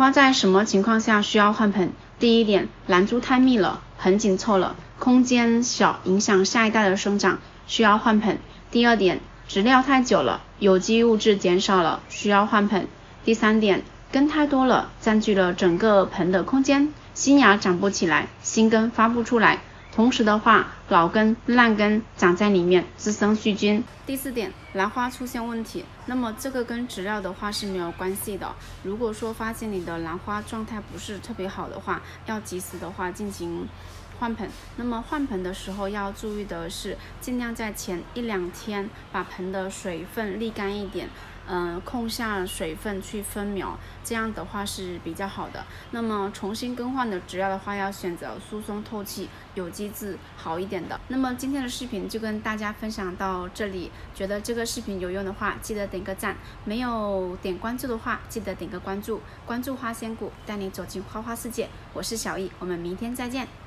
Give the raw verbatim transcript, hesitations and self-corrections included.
花在什么情况下需要换盆？第一点，篮株太密了，盆紧凑了，空间小，影响下一代的生长，需要换盆。第二点，植料太久了，有机物质减少了，需要换盆。第三点，根太多了，占据了整个盆的空间，新芽长不起来，新根发不出来。同时的话，老根、烂根长在里面，滋生细菌。第四点，兰花出现问题，那么这个跟植料的话是没有关系的。如果说发现你的兰花状态不是特别好的话，要及时的话进行换盆。那么换盆的时候要注意的是，尽量在前一两天把盆的水分沥干一点。嗯、呃，控下水分去分苗，这样的话是比较好的。那么重新更换的植料的话，要选择疏松透气、有机质好一点的。那么今天的视频就跟大家分享到这里，觉得这个视频有用的话，记得点个赞；没有点关注的话，记得点个关注。关注花仙谷，带你走进花花世界。我是小易，我们明天再见。